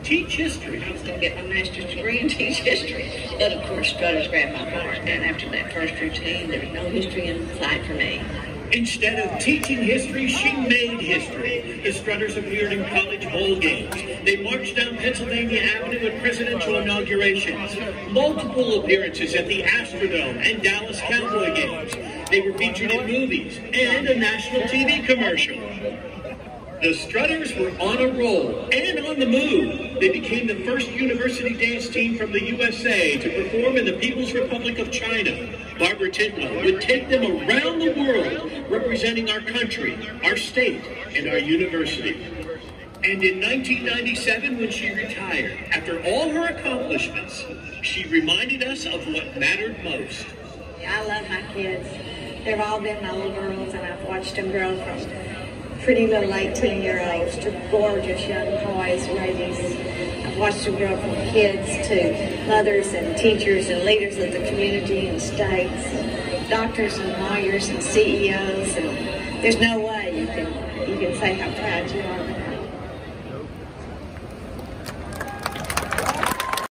teach history. I was going to get my master's degree and teach history. But of course, Strutters grabbed my heart. And after that first routine, there was no history in sight for me. Instead of teaching history, she made history. The Strutters appeared in college bowl games. They marched down Pennsylvania Avenue at presidential inaugurations. Multiple appearances at the Astrodome and Dallas Cowboy games. They were featured in movies and a national TV commercial. The Strutters were on a roll and on the move. They became the first university dance team from the USA to perform in the People's Republic of China. Barbara Titlow would take them around the world, representing our country, our state, and our university. And in 1997, when she retired, after all her accomplishments, she reminded us of what mattered most. I love my kids. They've all been my little girls, and I've watched them grow from pretty little 18-year-olds to gorgeous young boys, ladies. I've watched them grow from kids to mothers and teachers and leaders of the community and states, and doctors and lawyers and CEOs. And there's no way you can say how proud you are.